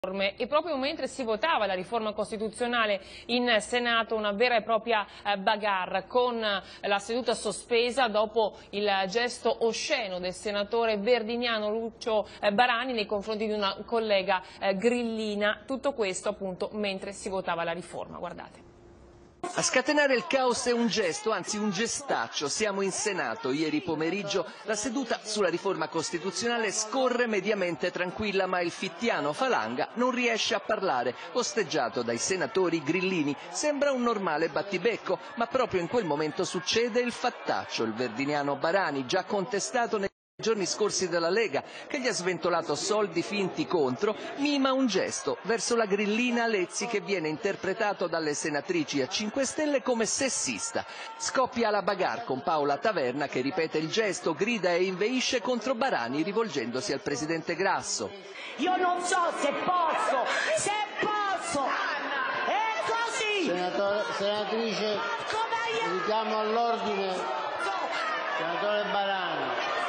E proprio mentre si votava la riforma costituzionale in Senato, una vera e propria bagarre con la seduta sospesa dopo il gesto osceno del senatore verdiniano Lucio Barani nei confronti di una collega grillina. Tutto questo appunto mentre si votava la riforma. Guardate. A scatenare il caos è un gesto, anzi un gestaccio. Siamo in Senato. Ieri pomeriggio la seduta sulla riforma costituzionale scorre mediamente tranquilla, ma il fittiano Falanga non riesce a parlare, osteggiato dai senatori grillini. Sembra un normale battibecco, ma proprio in quel momento succede il fattaccio. Il verdiniano Barani, già contestato nei giorni scorsi dalla Lega, che gli ha sventolato soldi finti contro, mima un gesto verso la grillina Lezzi che viene interpretato dalle senatrici a 5 Stelle come sessista. Scoppia la bagarre con Paola Taverna che ripete il gesto, grida e inveisce contro Barani rivolgendosi al presidente Grasso. Io non so se posso, è così! Senatrice, richiamo all'ordine, senatore Barani.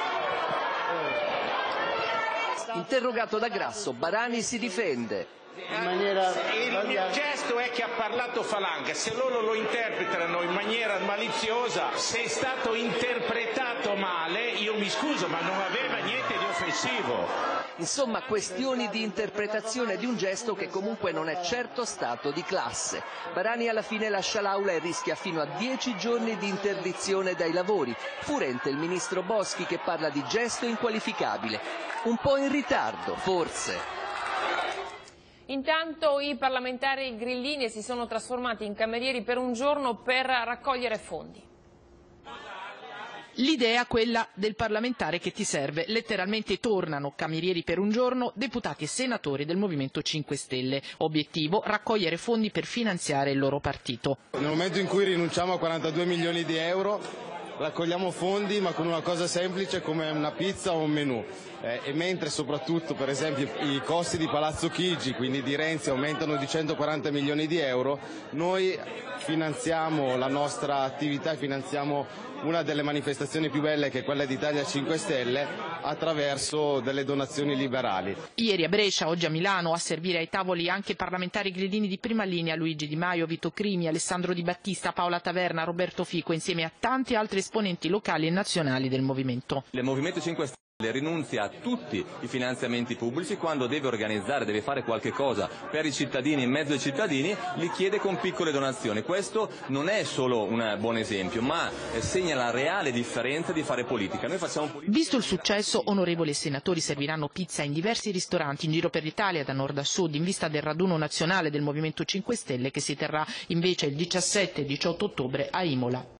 Interrogato da Grasso, Barani si difende. Il mio gesto è che ha parlato Falanga, se loro lo interpretano in maniera maliziosa, se è stato interpretato male, io mi scuso, ma non aveva niente di offensivo. Insomma, questioni di interpretazione di un gesto che comunque non è certo stato di classe. Barani alla fine lascia l'aula e rischia fino a 10 giorni di interdizione dai lavori. Furente il ministro Boschi che parla di gesto inqualificabile. Un po' in ritardo, forse. Intanto i parlamentari grillini si sono trasformati in camerieri per un giorno per raccogliere fondi. L'idea è quella del parlamentare che ti serve. Letteralmente tornano camerieri per un giorno, deputati e senatori del Movimento 5 Stelle. Obiettivo: raccogliere fondi per finanziare il loro partito. Nel momento in cui rinunciamo a 42 milioni di euro, raccogliamo fondi ma con una cosa semplice come una pizza o un menù. E mentre soprattutto per esempio i costi di Palazzo Chigi, quindi di Renzi, aumentano di 140 milioni di euro, noi finanziamo la nostra attività e finanziamo una delle manifestazioni più belle, che è quella di Italia 5 Stelle, attraverso delle donazioni liberali. Ieri a Brescia, oggi a Milano, a servire ai tavoli anche parlamentari grillini di prima linea: Luigi Di Maio, Vito Crimi, Alessandro Di Battista, Paola Taverna, Roberto Fico, insieme a tanti altri esponenti locali e nazionali del movimento. Il Movimento 5 Stelle rinunzia a tutti i finanziamenti pubblici, quando deve organizzare, deve fare qualche cosa per i cittadini, in mezzo ai cittadini, li chiede con piccole donazioni. Questo non è solo un buon esempio, ma segna la reale differenza di fare politica. Noi facciamo politica. Visto il successo, onorevoli senatori serviranno pizza in diversi ristoranti in giro per l'Italia, da nord a sud, in vista del raduno nazionale del Movimento 5 Stelle che si terrà invece il 17 e 18 ottobre a Imola.